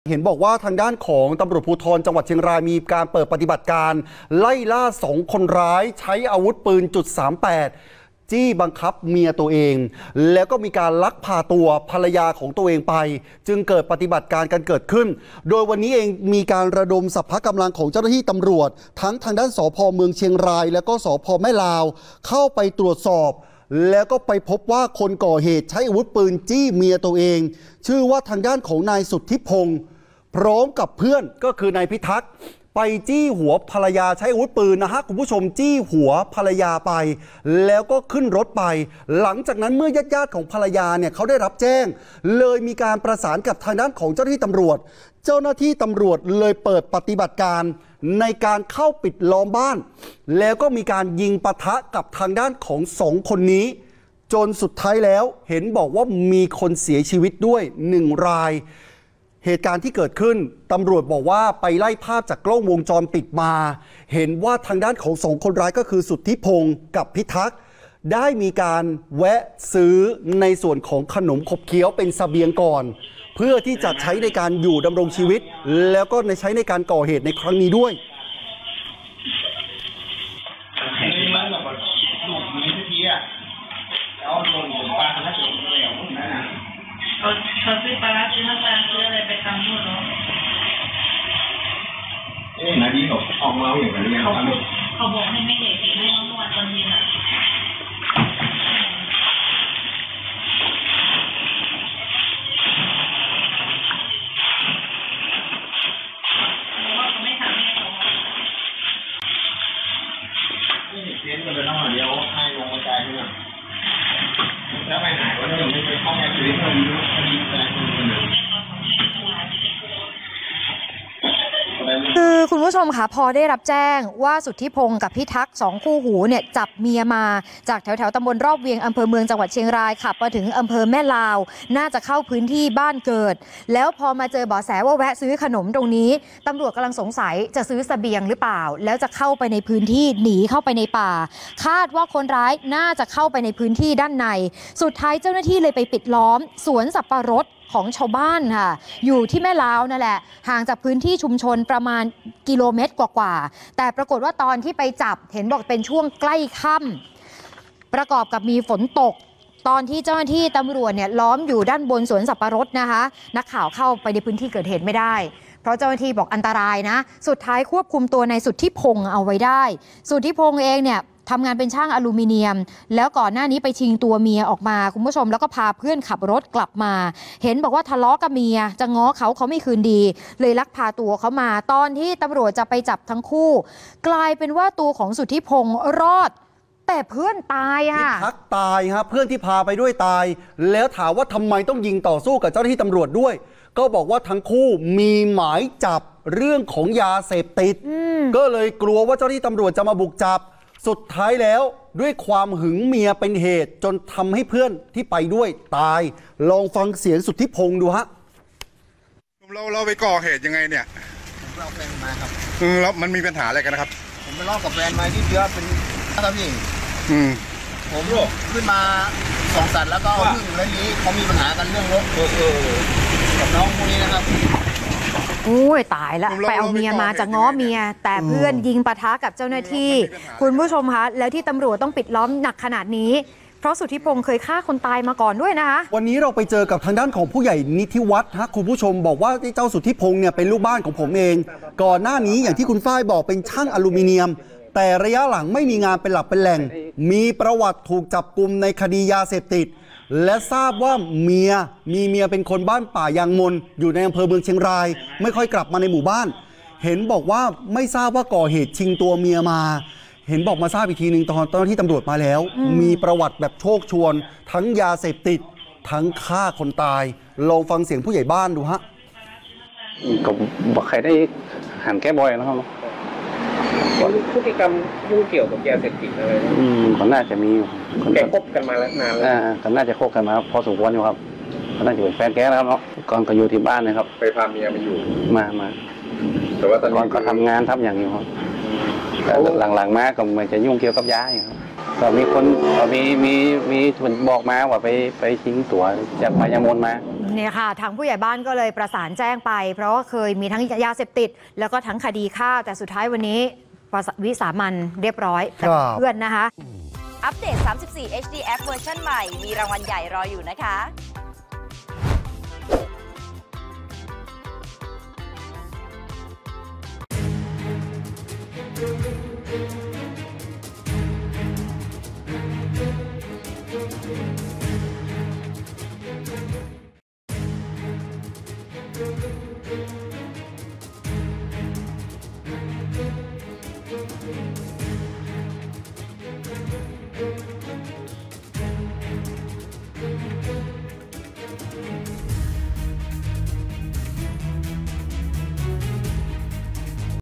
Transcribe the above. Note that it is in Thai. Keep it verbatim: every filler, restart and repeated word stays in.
เห็นบอกว่าทางด้านของตำรวจภูธรจังหวัดเชียงรายมีการเปิดปฏิบัติการไล่ล่าสองคนร้ายใช้อาวุธปืนจุดสามแปดจี้บังคับเมียตัวเองแล้วก็มีการลักพาตัวภรรยาของตัวเองไปจึงเกิดปฏิบัติการกันเกิดขึ้นโดยวันนี้เองมีการระดมสรรพกำลังของเจ้าหน้าที่ตำรวจทั้งทางด้านสภ.เมืองเชียงรายแล้วก็สภ.แม่ลาวเข้าไปตรวจสอบแล้วก็ไปพบว่าคนก่อเหตุใช้อาวุธปืนจี้เมียตัวเองชื่อว่าทางด้านของนายสุทธิพงศ์พร้อมกับเพื่อนก็คือนายพิทักษ์ไปจี้หัวภรรยาใช้อาวุธปืนนะฮะคุณผู้ชมจี้หัวภรรยาไปแล้วก็ขึ้นรถไปหลังจากนั้นเมื่อญาติๆของภรรยาเนี่ยเขาได้รับแจ้งเลยมีการประสานกับทางด้านของเจ้าหน้าที่ตำรวจเจ้าหน้าที่ตำรวจเลยเปิดปฏิบัติการในการเข้าปิดล้อมบ้านแล้วก็มีการยิงปะทะกับทางด้านของสองคนนี้จนสุดท้ายแล้วเห็นบอกว่ามีคนเสียชีวิตด้วยหนึ่งรายเหตุการณ์ที่เกิดขึ้นตำรวจบอกว่าไปไล่ภาพจากกล้องวงจรปิดมาเห็นว่าทางด้านของสองคนร้ายก็คือสุทธิพงศ์กับพิทักษ์ได้มีการแวะซื้อในส่วนของขนมขบเคี้ยวเป็นเสบียงก่อนเพื่อที่จะใช้ในการอยู่ดำรงชีวิตแล้วก็ในใช้ในการก่อเหตุในครั้งนี้ด้วยเขาเขาซื้อปลาร้าซื้อน้ำตาลซื้ออะไรไปทำนู่นเนาะเอ๊ะนาดีเขาออกมาอย่างไรเนี่ยเขาเขาบอกให้ไม่เด็กให้เมื่อวานตอนเย็นอ่ะบอกว่าเขาไม่ทำให้เขาไม่เห็นเพี้ยนกันเลยนะเดี๋ยวให้ลงกระจายให้หน่อยแล้วไปไหนวะเนี่ยไม่ไปเข้าแอปพลิเคชันนี้คดีอะไรคือคุณผู้ชมคะพอได้รับแจ้งว่าสุทธิพงศ์กับพิทักษ์สองคู่หูเนี่ยจับเมียมาจากแถวแถวตำบลรอบเวียงอำเภอเมืองจังหวัดเชียงรายขับมาถึงอำเภอแม่ลาวน่าจะเข้าพื้นที่บ้านเกิดแล้วพอมาเจอเบาะแสว่าแวะซื้อขนมตรงนี้ตำรวจกำลังสงสัยจะซื้อเสบียงหรือเปล่าแล้วจะเข้าไปในพื้นที่หนีเข้าไปในป่าคาดว่าคนร้ายน่าจะเข้าไปในพื้นที่ด้านในสุดท้ายเจ้าหน้าที่เลยไปปิดล้อมสวนสับปะรดของชาวบ้านค่ะอยู่ที่แม่ลาวนั่นแหละห่างจากพื้นที่ชุมชนประมาณกิโลเมตรกว่าๆแต่ปรากฏว่าตอนที่ไปจับเห็นบอกเป็นช่วงใกล้ค่ำประกอบกับมีฝนตกตอนที่เจ้าหน้าที่ตำรวจเนี่ยล้อมอยู่ด้านบนสวนสับปะรดนะคะนักข่าวเข้าไปในพื้นที่เกิดเหตุไม่ได้เพราะเจ้าหน้าที่บอกอันตรายนะสุดท้ายควบคุมตัวในสุทธิพงศ์เอาไว้ได้สุทธิพงศ์เองเนี่ยทำงานเป็นช่างอลูมิเนียมแล้วก่อนหน้านี้ไปชิงตัวเมียออกมาคุณผู้ชมแล้วก็พาเพื่อนขับรถกลับมาเห็นบอกว่าทะเลาะกับเมียจะง้อเขาเขาไม่คืนดีเลยลักพาตัวเขามาตอนที่ตำรวจจะไปจับทั้งคู่กลายเป็นว่าตัวของสุทธิพงศ์รอดแต่เพื่อนตายค่ะพิทักษ์ตายฮะเพื่อนที่พาไปด้วยตายแล้วถามว่าทำไมต้องยิงต่อสู้กับเจ้าหน้าที่ตำรวจด้วยก็บอกว่าทั้งคู่มีหมายจับเรื่องของยาเสพติดก็เลยกลัวว่าเจ้าหน้าที่ตำรวจจะมาบุกจับสุดท้ายแล้วด้วยความหึงเมียเป็นเหตุจนทำให้เพื่อนที่ไปด้วยตายลองฟังเสียงสุทธิพงศ์ดูฮะเราเราไปก่อเหตุยังไงเนี่ยผมเราแฟนมาครับอืมแล้วมันมีปัญหาอะไรกันนะครับผมไปลอกกับแฟนมาที่เชื้อเป็นครับพี่อืมผมขึ้นมาสองสัตว์แล้วก็พึ่งแล้วนี้เขามีปัญหากันเรื่องรถกับน้องพวกนี้นะครับโอ้ยตายแล้วไปเอาเมียมาจะง้อเมียแต่เพื่อนยิงปะทะกับเจ้าหน้าที่คุณผู้ชมคะแล้วที่ตำรวจต้องปิดล้อมหนักขนาดนี้เพราะสุทธิพงศ์เคยฆ่าคนตายมาก่อนด้วยนะคะวันนี้เราไปเจอกับทางด้านของผู้ใหญ่นิธิวัฒน์ฮะคุณผู้ชมบอกว่าเจ้าสุทธิพงศ์เนี่ยเป็นลูกบ้านของผมเองก่อนหน้านี้อย่างที่คุณฝ้ายบอกเป็นช่างอลูมิเนียมแต่ระยะหลังไม่มีงานเป็นหลักเป็นแหล่งมีประวัติถูกจับกุมในคดียาเสพติดและทราบว่าเมียมีเมียเป็นคนบ้านป่ายางมนอยู่ในอำเภอเมืองเชียงรายไม่ค่อยกลับมาในหมู่บ้านเห็นบอกว่าไม่ทราบว่าก่อเหตุชิงตัวเมียมาเห็นบอกมาทราบอีกทีหนึ่งตอนตอนที่ตำรวจมาแล้วมีประวัติแบบโชคชวนทั้งยาเสพติดทั้งฆ่าคนตายลองฟังเสียงผู้ใหญ่บ้านดูฮะก็บอกใครได้หันแก้บ่อยนะครับพฤติกรรมยุ่งเกี่ยวกับยาเสพติดอะไรอืมก็น่าจะมีแกคบกันมาแล้วนานแล้วก็น่าจะคบกันมาพอสมควรอยู่ครับก็น่าจะเป็นแฟนแกนะครับเนาะก่อนก็อยู่ที่บ้านนะครับไปพาเมียมาอยู่มามาแต่ว่าตอนก่อนก็ทำงานทำอย่างนี้ครับแต่หลังๆมาก็มันจะยุ่งเกี่ยวกับยาครับก็มีคนมีมีมีคนบอกมาว่าไปไปชิงตั๋วจากพญามนมาเนี่ยค่ะทางผู้ใหญ่บ้านก็เลยประสานแจ้งไป เพราะว่าเคยมีทั้งยาเสพติดแล้วก็ทั้งคดีฆ่าแต่สุดท้ายวันนี้วิสามันเรียบร้อยแต่เพื่อนนะคะอัปเดต สามสิบสี่ เอช ดี แอป เวอร์ชันใหม่มีรางวัลใหญ่รออยู่นะคะ